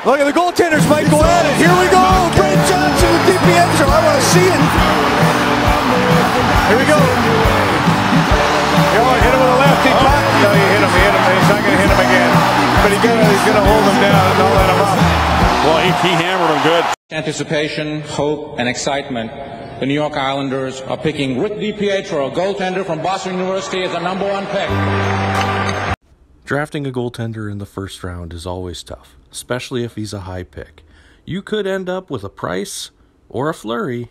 Look at the goaltenders might go at it. Here we go. Brent Johnson with DiPietro. I want to see it. Here we go. You want to hit him with a lefty puck? No, you hit him. He's not going to hit him again. But he's going to hold him down and not let him up. Well, he hammered him good. Anticipation, hope, and excitement. The New York Islanders are picking Rick DiPietro, a goaltender from Boston University, as the #1 pick. Drafting a goaltender in the first round is always tough, especially if he's a high pick. You could end up with a Price, or a Fleury,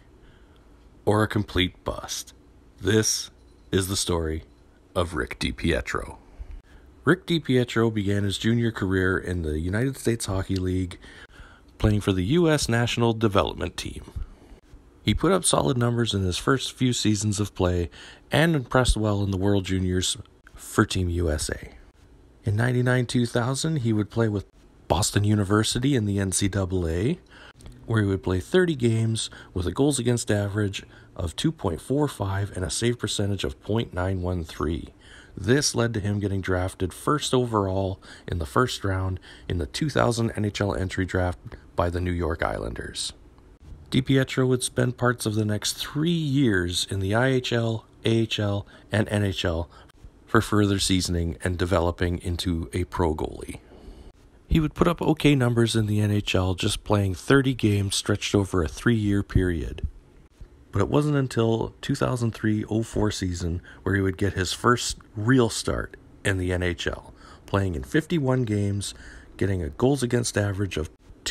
or a complete bust. This is the story of Rick DiPietro. Rick DiPietro began his junior career in the United States Hockey League, playing for the U.S. National Development Team. He put up solid numbers in his first few seasons of play and impressed well in the World Juniors for Team USA. In 99-2000, he would play with Boston University in the NCAA, where he would play 30 games with a goals against average of .445 and a save percentage of .913. This led to him getting drafted first overall in the first round in the 2000 NHL entry draft by the New York Islanders. DiPietro would spend parts of the next 3 years in the IHL, AHL, and NHL for further seasoning and developing into a pro goalie. He would put up okay numbers in the NHL, just playing 30 games stretched over a 3-year period. But it wasn't until 2003-04 season where he would get his first real start in the NHL, playing in 51 games, getting a goals against average of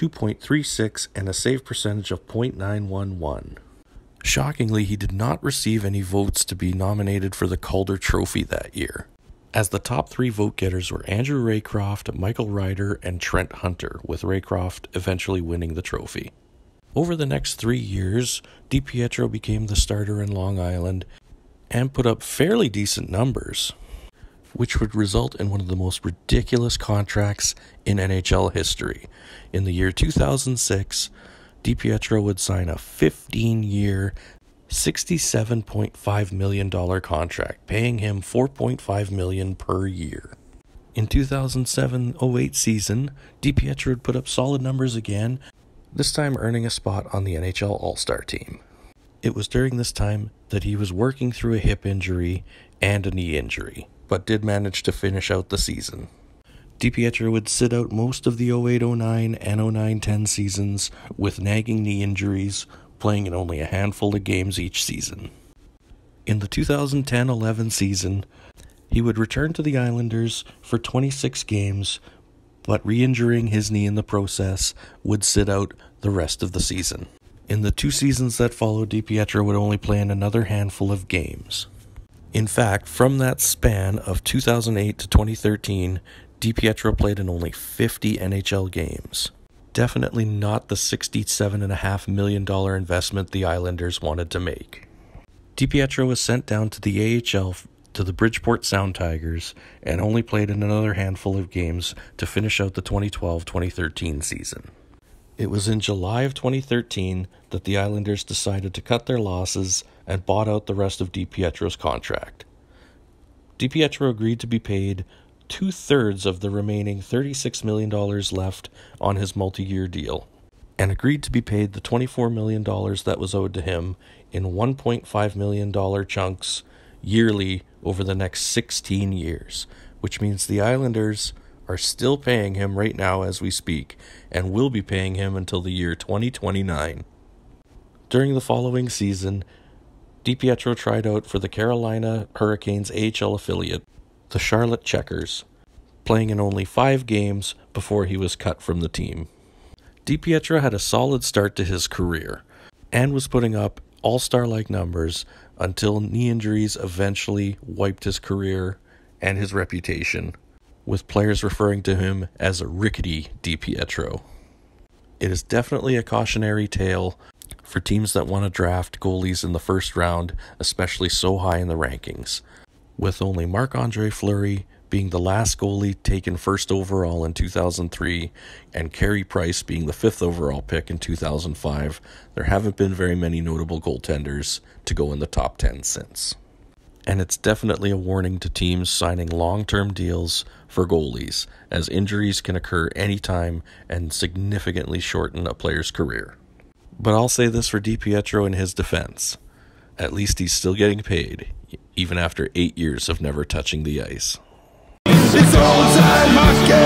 .236 and a save percentage of .911. Shockingly, he did not receive any votes to be nominated for the Calder Trophy that year, as the top 3 vote-getters were Andrew Raycroft, Michael Ryder, and Trent Hunter, with Raycroft eventually winning the trophy. Over the next 3 years, DiPietro became the starter in Long Island and put up fairly decent numbers, which would result in one of the most ridiculous contracts in NHL history. In the year 2006, DiPietro would sign a 15-year, $67.5 million contract, paying him $4.5 million per year. In 2007-08 season, DiPietro would put up solid numbers again, this time earning a spot on the NHL All-Star team. It was during this time that he was working through a hip injury and a knee injury, but did manage to finish out the season. DiPietro would sit out most of the 08-09 and 09-10 seasons with nagging knee injuries, playing in only a handful of games each season. In the 2010-11 season, he would return to the Islanders for 26 games, but re-injuring his knee in the process would sit out the rest of the season. In the 2 seasons that followed, DiPietro would only play in another handful of games. In fact, from that span of 2008 to 2013, DiPietro played in only 50 NHL games. Definitely not the $67.5 million investment the Islanders wanted to make. DiPietro was sent down to the AHL to the Bridgeport Sound Tigers and only played in another handful of games to finish out the 2012-2013 season. It was in July of 2013 that the Islanders decided to cut their losses and bought out the rest of DiPietro's contract. DiPietro agreed to be paid 2/3 of the remaining $36 million left on his multi-year deal, and agreed to be paid the $24 million that was owed to him in $1.5 million chunks yearly over the next 16 years, which means the Islanders are still paying him right now as we speak, and will be paying him until the year 2029. During the following season, DiPietro tried out for the Carolina Hurricanes AHL affiliate, the Charlotte Checkers, playing in only 5 games before he was cut from the team. DiPietro had a solid start to his career, and was putting up all-star-like numbers until knee injuries eventually wiped his career and his reputation, with players referring to him as a rickety DiPietro. It is definitely a cautionary tale for teams that want to draft goalies in the first round, especially so high in the rankings, with only Marc-Andre Fleury being the last goalie taken first overall in 2003, and Carey Price being the 5th overall pick in 2005, there haven't been very many notable goaltenders to go in the top 10 since. And it's definitely a warning to teams signing long-term deals for goalies, as injuries can occur anytime and significantly shorten a player's career. But I'll say this for DiPietro in his defense. At least he's still getting paid, even after 8 years of never touching the ice. It's all time hockey.